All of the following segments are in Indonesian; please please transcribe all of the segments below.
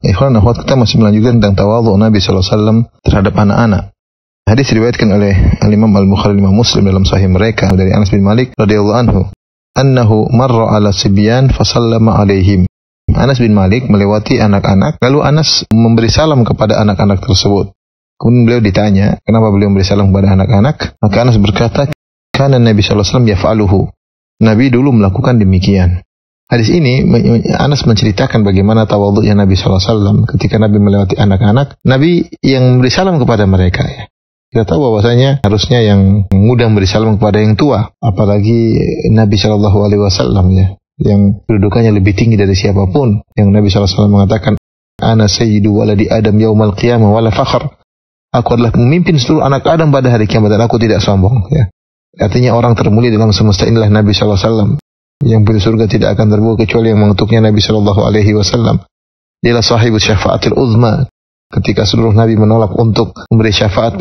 Ikhwan akhwat, kita masih melanjutkan tentang tawadhu Nabi sallallahu alaihi wasallam terhadap anak-anak. Hadis diriwayatkan oleh Imam Al-Bukhari dan Imam Muslim dalam sahih mereka dari Anas bin Malik radhiyallahu anhu, annahu marra ala sibyan fasallama alaihim. Anas bin Malik melewati anak-anak, lalu Anas memberi salam kepada anak-anak tersebut. Kemudian beliau ditanya, kenapa beliau memberi salam kepada anak-anak? Maka Anas berkata, kana Nabi sallallahu alaihi wasallam yaf'aluhu. Nabi dulu melakukan demikian. Hadis ini Anas menceritakan bagaimana tawadhu'nya Nabi sallallahu alaihi wasallam ketika Nabi melewati anak-anak. Nabi yang memberi salam kepada mereka, ya. Kita tahu bahwasanya harusnya yang muda memberi salam kepada yang tua, apalagi Nabi sallallahu alaihi wasallam, ya, yang kedudukannya lebih tinggi dari siapapun. Yang Nabi sallallahu alaihi wasallam mengatakan, ana sayyidu waladi Adam yaumal qiyamah wala fakhr. Aku adalah pemimpin seluruh anak Adam pada hari kiamat dan aku tidak sombong, ya. Artinya orang termulia dalam semesta inilah Nabi sallallahu alaihi wasallam. Yang pintu surga tidak akan terbuka kecuali yang mengetuknya Nabi sallallahu alaihi wasallam. Dialah sahibus syafaatil uzma. Ketika seluruh nabi menolak untuk memberi syafaat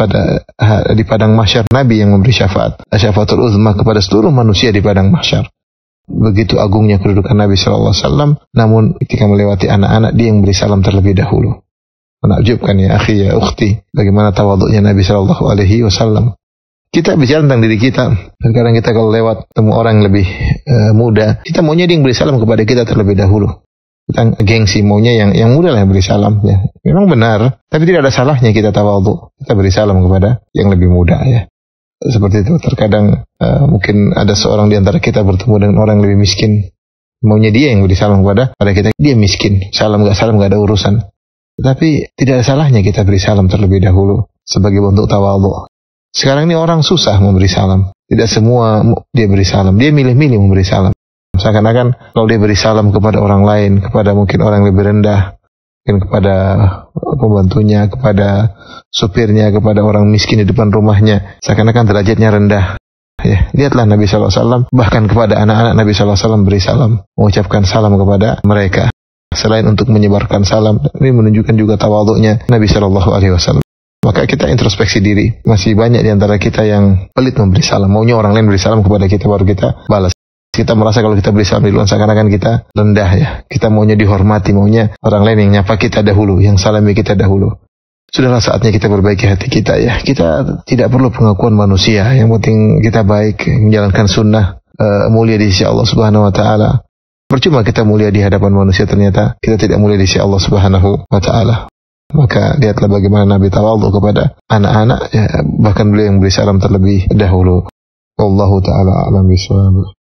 di padang mahsyar, Nabi yang memberi syafaat, syafaatul uzma kepada seluruh manusia di padang mahsyar. Begitu agungnya kedudukan Nabi sallallahu alaihi wasallam, namun ketika melewati anak-anak dia yang memberi salam terlebih dahulu. Menakjubkan ya akhi ya ukhti, bagaimana tawadhu'nya Nabi sallallahu alaihi wasallam. Kita bicara tentang diri kita. Kadang kita kalau lewat temu orang yang lebih muda, kita maunya dia yang beri salam kepada kita terlebih dahulu. Kita gengsi, maunya yang muda lah yang beri salam, ya. Memang benar, tapi tidak ada salahnya kita tawadhu. Kita beri salam kepada yang lebih muda, ya. Seperti itu. Terkadang mungkin ada seorang di antara kita bertemu dengan orang yang lebih miskin. Maunya dia yang beri salam kepada kita. Dia miskin. Salam gak ada urusan. Tetapi tidak ada salahnya kita beri salam terlebih dahulu sebagai bentuk tawadhu. Sekarang ini orang susah memberi salam. Tidak semua dia beri salam. Dia milih-milih memberi salam. Seakan-akan kalau dia beri salam kepada orang lain, kepada mungkin orang yang lebih rendah, mungkin kepada pembantunya, kepada supirnya, kepada orang miskin di depan rumahnya, seakan-akan derajatnya rendah. Ya, lihatlah Nabi sallallahu alaihi wasallam, bahkan kepada anak-anak Nabi sallallahu alaihi wasallam beri salam, mengucapkan salam kepada mereka. Selain untuk menyebarkan salam, ini menunjukkan juga tawadhu'nya Nabi sallallahu alaihi wasallam. Maka kita introspeksi diri. Masih banyak di antara kita yang pelit memberi salam. Maunya orang lain beri salam kepada kita baru kita balas. Kita merasa kalau kita beri salam di luar seakan-akan kita rendah, ya. Kita maunya dihormati, maunya orang lain yang nyapa kita dahulu, yang salami kita dahulu. Sudahlah saatnya kita perbaiki hati kita, ya. Kita tidak perlu pengakuan manusia. Yang penting kita baik, menjalankan sunnah, mulia di sisi Allah Subhanahu wa taala. Percuma kita mulia di hadapan manusia ternyata kita tidak mulia di sisi Allah Subhanahu wa taala. Maka lihatlah bagaimana Nabi tawadhu kepada anak-anak, ya, bahkan beliau yang beri salam terlebih dahulu. Wallahu taala a'lam bishawab.